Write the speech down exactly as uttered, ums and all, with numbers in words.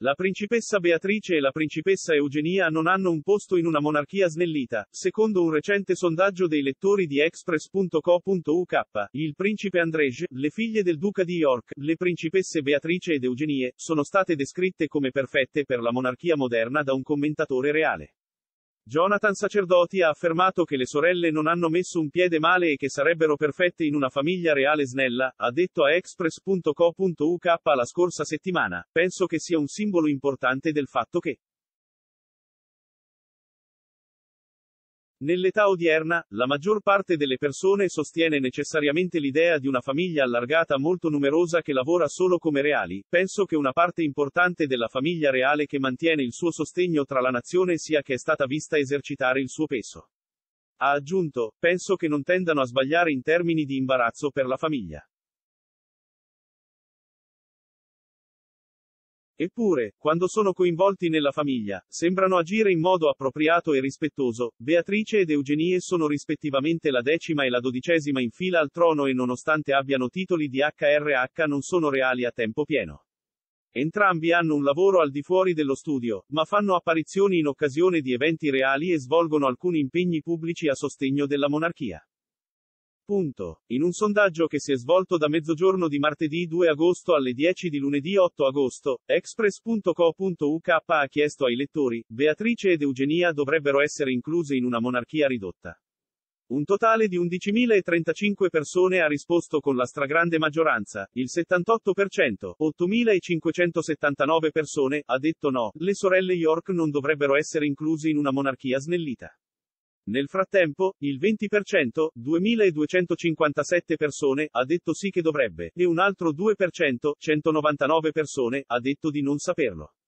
La principessa Beatrice e la principessa Eugenia non hanno un posto in una monarchia snellita, secondo un recente sondaggio dei lettori di Express punto co punto u k. Il principe Andrzej, le figlie del duca di York, le principesse Beatrice ed Eugenie, sono state descritte come perfette per la monarchia moderna da un commentatore reale. Jonathan Sacerdoti ha affermato che le sorelle non hanno messo un piede male e che sarebbero perfette in una famiglia reale snella, ha detto a Express punto co punto u k la scorsa settimana. Penso che sia un simbolo importante del fatto che nell'età odierna, la maggior parte delle persone sostiene necessariamente l'idea di una famiglia allargata molto numerosa che lavora solo come reali. Penso che una parte importante della famiglia reale che mantiene il suo sostegno tra la nazione sia che è stata vista esercitare il suo peso. Ha aggiunto, penso che non tendano a sbagliare in termini di imbarazzo per la famiglia. Eppure, quando sono coinvolti nella famiglia, sembrano agire in modo appropriato e rispettoso. Beatrice ed Eugenie sono rispettivamente la decima e la dodicesima in fila al trono e nonostante abbiano titoli di H R H non sono reali a tempo pieno. Entrambi hanno un lavoro al di fuori dello studio, ma fanno apparizioni in occasione di eventi reali e svolgono alcuni impegni pubblici a sostegno della monarchia. Punto. In un sondaggio che si è svolto da mezzogiorno di martedì due agosto alle dieci di lunedì otto agosto, Express punto co punto u k ha chiesto ai lettori, Beatrice ed Eugenia dovrebbero essere incluse in una monarchia ridotta. Un totale di undicimila trentacinque persone ha risposto con la stragrande maggioranza, il settantotto per cento, ottomilacinquecentosettantanove persone, ha detto no, le sorelle York non dovrebbero essere incluse in una monarchia snellita. Nel frattempo, il venti per cento, duemiladuecentocinquantasette persone, ha detto sì che dovrebbe, e un altro due per cento, centonovantanove persone, ha detto di non saperlo.